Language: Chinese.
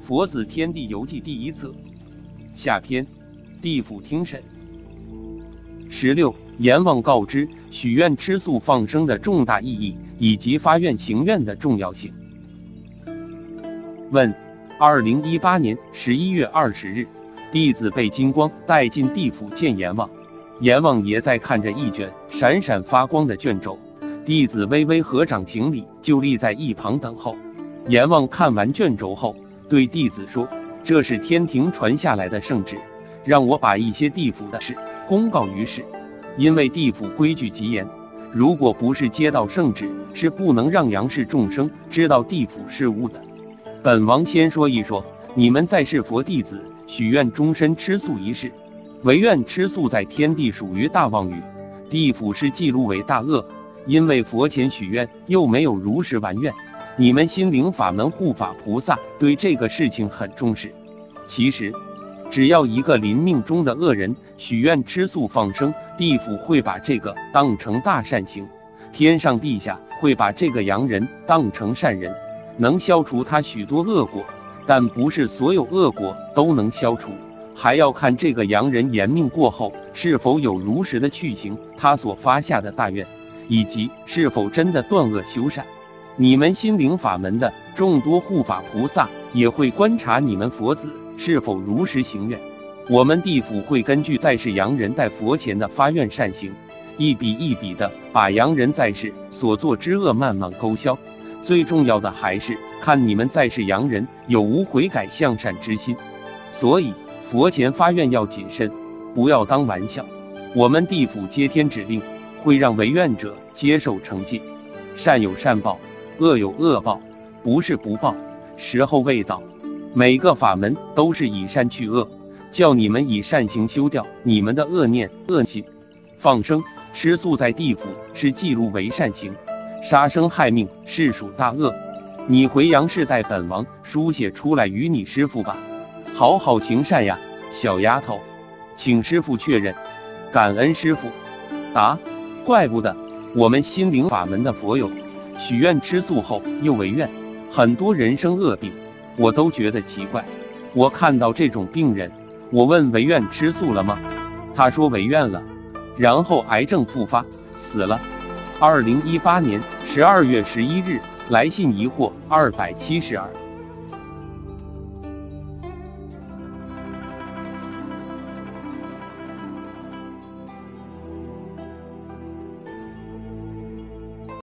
佛子天地游记第一册下篇，地府听审。16. 阎王告知许愿吃素放生的重大意义以及发愿行愿的重要性。问：2018年11月20日，弟子被金光带进地府见阎王，阎王爷在看着一卷闪闪发光的卷轴，弟子微微合掌行礼，就立在一旁等候。阎王看完卷轴后，对弟子说：“这是天庭传下来的圣旨，让我把一些地府的事公告于世。因为地府规矩极严，如果不是接到圣旨，是不能让阳世众生知道地府事务的。本王先说一说你们在世佛弟子许愿终身吃素一事。违愿吃素在天地属于大妄语，地府是记录为大恶。因为佛前许愿又没有如实完愿，你们心灵法门护法菩萨对这个事情很重视。其实只要一个临命中的恶人许愿吃素放生，地府会把这个当成大善行，天上地下会把这个阳人当成善人，能消除他许多恶果。但不是所有恶果都能消除，还要看这个阳人延命过后是否有如实的去行他所发下的大愿，以及是否真的断恶修善。你们心灵法门的众多护法菩萨也会观察你们佛子是否如实行愿。我们地府会根据在世阳人在佛前的发愿善行，一笔一笔的把阳人在世所做之恶慢慢勾销。最重要的还是看你们在世阳人有无悔改向善之心。所以佛前发愿要谨慎，不要当玩笑。我们地府接天指令，会让违愿者接受惩戒。善有善报，恶有恶报，不是不报，时候未到。每个法门都是以善去恶，叫你们以善行修掉你们的恶念恶心。放生吃素在地府是记录为善行，杀生害命是属大恶。你回阳世代本王书写出来与你师父吧，好好行善呀，小丫头。请师父确认。感恩师父。答：怪不得我们心灵法门的佛友许愿吃素后又违愿，很多人生恶病，我都觉得奇怪。我看到这种病人，我问违愿吃素了吗？他说违愿了，然后癌症复发死了。2018年12月11日，来信疑惑272。